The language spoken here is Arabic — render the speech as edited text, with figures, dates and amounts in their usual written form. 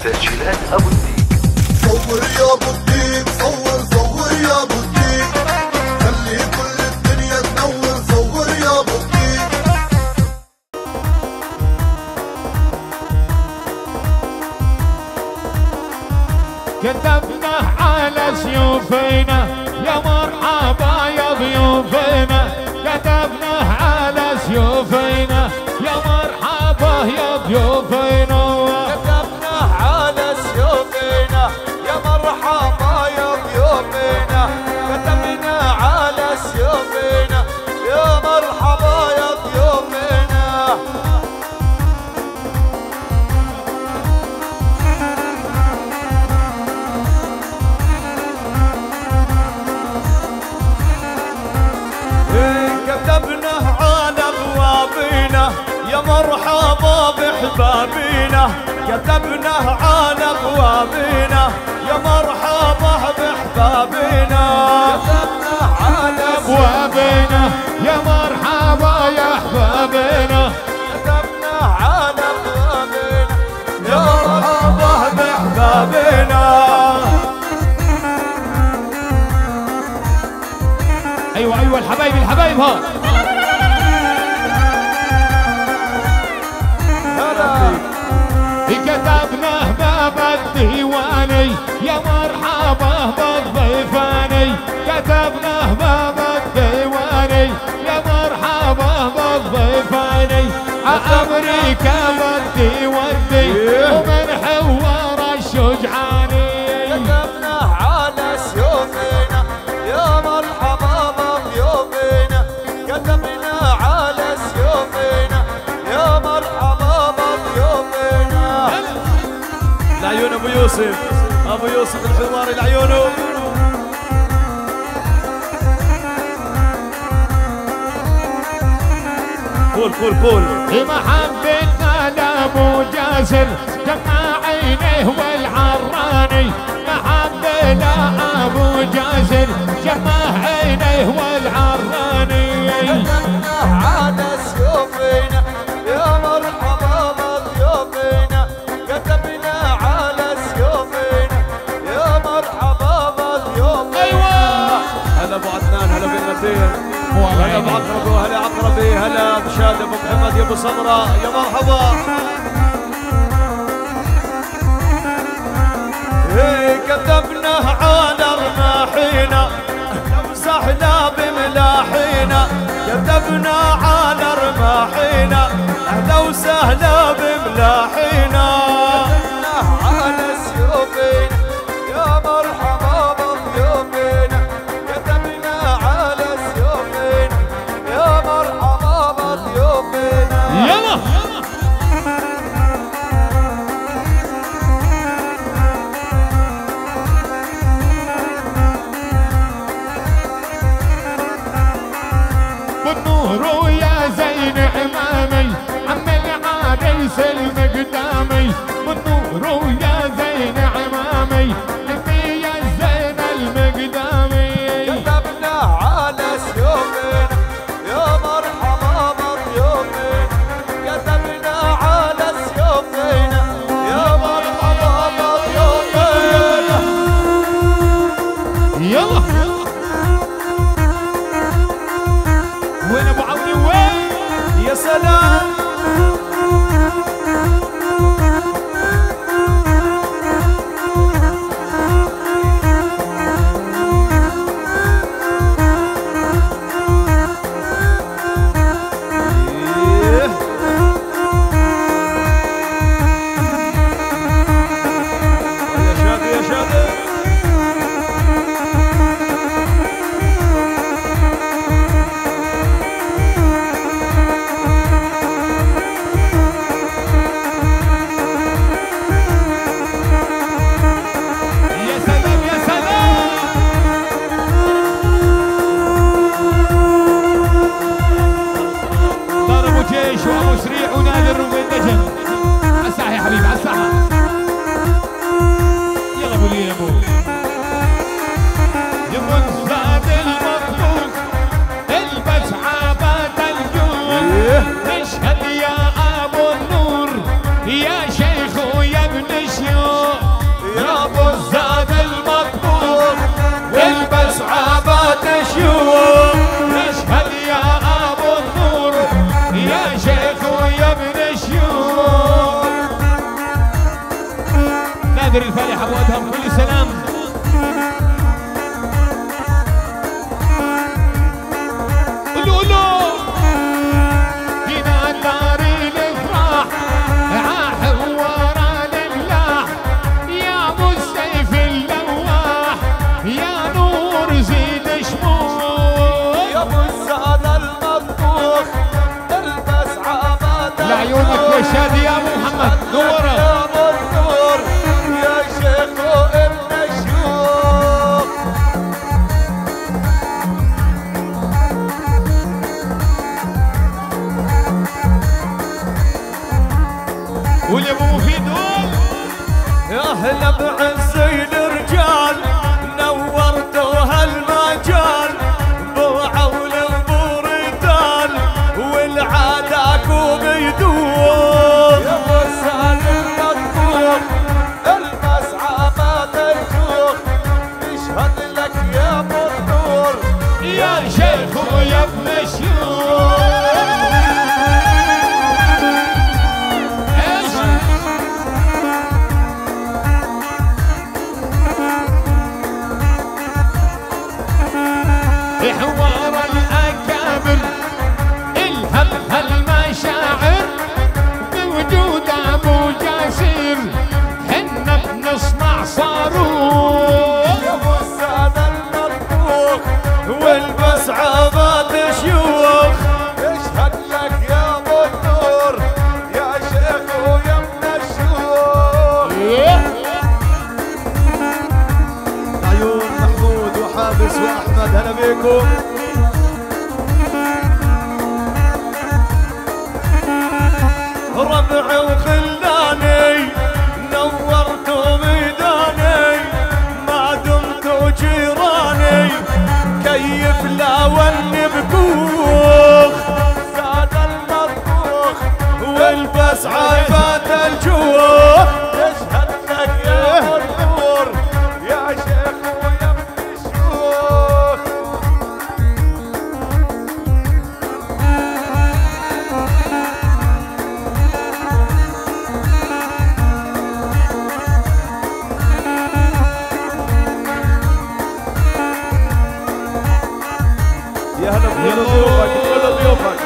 تسجيلات ابو الديك. صور يا ابو الديك، صور يا ابو الديك، خلي كل الدنيا تنور. صور يا ابو الديك. كتبنا على سيوفنا يا مرحبا يا ضيوفنا، كتبنا على سيوفنا يا مرحبا يا ضيوفنا، كتبنا على سيوفنا يا مرحبا يا ضيوفنا، كتبنا على سيوفنا يا مرحبا يا ضيوفنا. كتبنا على ابوابنا يا مرحبا بحبابنا، كتبنا على ابوابنا يا مرحبا بحبابنا، كتبنا على ابوابنا يا مرحبا يا احبابنا، كتبنا على ابوابنا يا مرحبا بحبابنا. ايوه ايوه الحبايب الحبايب ها. كتبنا باب الديواني يا مرحبا بالضيفاني، كتبنا باب الديواني يا مرحبا بالضيفاني، امريكا ودي ودي ومن حوار الشجعاني. كتبنا على سيوفنا يا مرحبا بضيوفنا، كتبنا على سيوفنا يا مرحبا بضيوفنا. العيون ابو يوسف، ابو يوسف الحواري العيونه. قول محبتنا لابو جاسر جمع عينيه والعراني، محبنا ابو جاسر جمع عينيه والعراني. كتبنا على سيوفنا يا مرحبا بضيوفنا، كتبنا على سيوفنا يا مرحبا بضيوفنا. ايوه هلا ابو عدنان، هلا بالمدين، هلا بعقربي وهلا عقربي، هلا بشاد ابو محمد يا ابو سمره، يا مرحبا. كتبنا على رماحينا ومسحنا بملاحينا، كتبنا على رماحينا اهلا وسهلا بملاحينا، كتبنا على سيوفنا يا مرحبا بضيوفنا، كتبنا على سيوفنا يا مرحبا بضيوفنا. يلا بالنور يا زين امامي عم العريس المقدامي، بالنور يا زين امامي عمي يا زين المقدامي. كتبنا على سيوفنا يا مرحبا بضيوفنا، كتبنا على سيوفنا يا مرحبا بضيوفنا. يلا وين ابو عمري وين؟ يا سلام بدر الفالح ابو ادهم كل سلام. قولوا فينا دار الافراح عحورا لله يا ابو السيف اللواح يا نور زيد شموع يا ابو السادة المطبوخ البس عماد لعيونك يا شادي يا ابو محمد نورك يا ابو النور يا شيخ وابن الشيوخ. قول يا ابو مفيد قول. يا اهلا بعزي الرجال نورتوا هالمجال بو عول وبو رجال والعاداكم يدور. يا ابو السعد المطبوخ البس عماد الجوخ نشهد لك يا ابو النور يا شيخ ويا ابن الشيوخ. حوار الأكابر الهب هالمشاعر بوجود أبو جاسر حنا بنصنع صاروخ. يا ابو السعد المطبوخ والبس عماد شيوخ اشهد لك يا ابو النور يا شيخ ويا ابن الشيوخ. عيون محمود وحابس واحمد هلا بيكم. ربعي وخلاني نورتوا ميداني ما دمتوا جيراني كيف لا وني بكوخ. زاد المطبوخ والبس عباد الجوخ يشهد لك يا ابو النور يا شيخ ويا ابن الشيوخ. يا هلا بكل ضيوفك كل ضيوفك.